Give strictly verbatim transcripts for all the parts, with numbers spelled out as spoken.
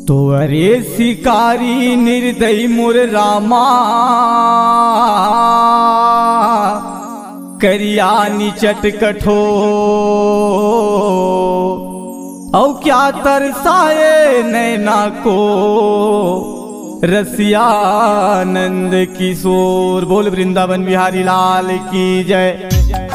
तो अरे शिकारी निर्दयी मोर रामा, करिया निचट कठो औ क्या तरसाए नैना को, रसियानंद किशोर। बोल वृंदावन बिहारी लाल की जय।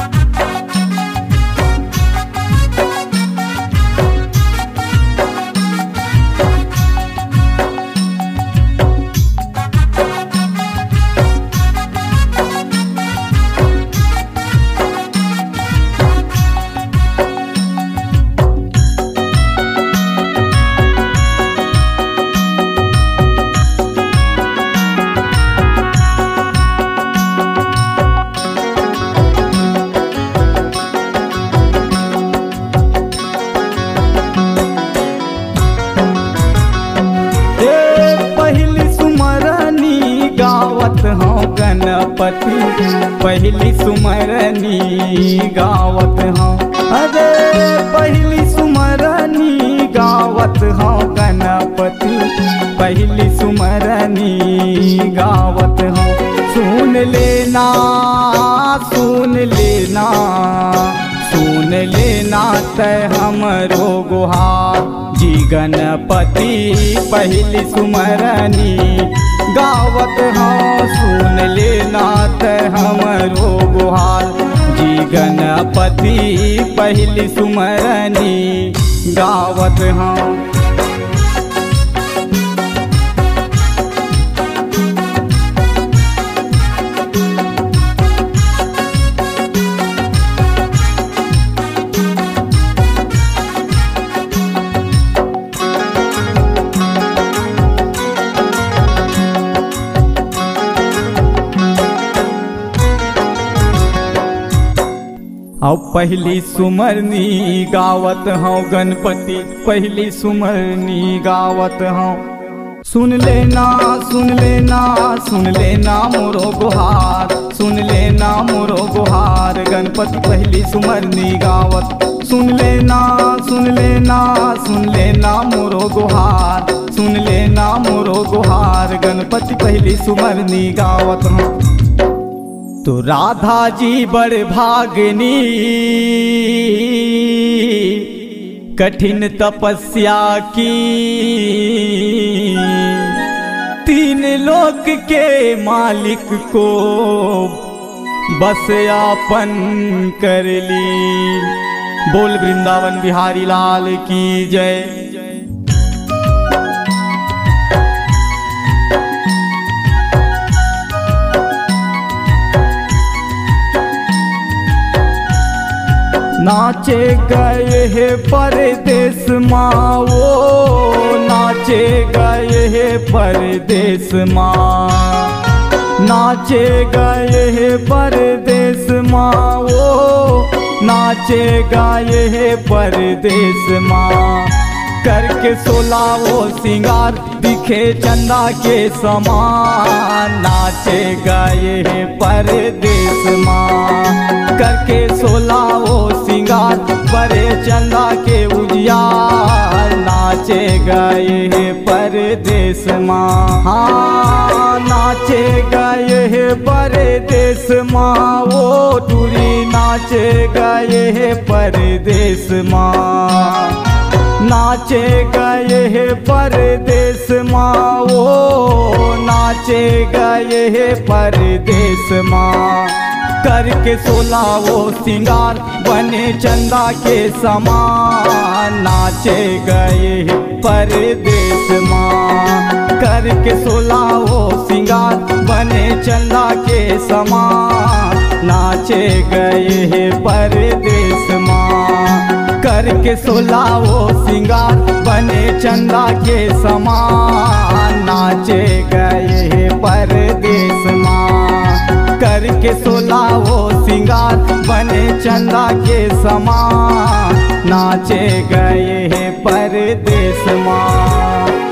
गावत हूँ गणपति पहली सुमरनी गावत हूँ, अरे पहली सुमरनी गावत हूँ गणपति पहली सुमरनी गावत हूँ। सुन लेना सुन लेना सुन लेना तय हमरो गुहार, जी गणपति पहली सुमरनी गावत हूँ। सुन लेना ते हमरो गुहार, जी गणपति पहली सुमरनी गावत हूँ। और पहली सुमरनी गावत हूँ गणपति पहली सुमरनी गावत हूँ। सुन लेना सुन लेना सुन लेना मोरो गुहार, सुन लेना मोरो गुहार गणपति पहली सुमरनी गावत। सुन लेना सुन लेना सुन लेना मोरो गुहार, सुन लेना मोरो गुहार गणपति पहली सुमरनी गावत हूँ। तो राधा जी बड़ भागनी कठिन तपस्या की, तीन लोक के मालिक को बस आपन कर ली। बोल वृंदावन बिहारी लाल की जय। नाचे गए है परदेस माँ वो, नाचे गए है परदेस माँ, नाचे गए है परदेस माँ वो, नाचे गए है परदेस माँ। करके सोला वो सिंगार दिखे चंदा के समान, नाचे गए है परदेस माँ। करके सोला वो सिंगार बड़े चंदा के उजियार, नाचे गए है परदेस माँ। हाँ नाचे गए है परदेस माँ वो, टूरी नाचे गए है परदेस माँ। नाचे गए है परदेस माँ वो, नाचे गए है परदेस माँ। करके सोला वो सिंगार बने चंदा के समान, नाचे गए है परदेस माँ। करके सोला वो सिंगार बने चंदा के समान, नाचे गए है परदेस माँ। करके सोला वो सिंगार बने चंदा के समान, नाचे गए है परदेस माँ। करके सोला वो सिंगार बने चंदा के समान, नाचे गए है परदेस माँ।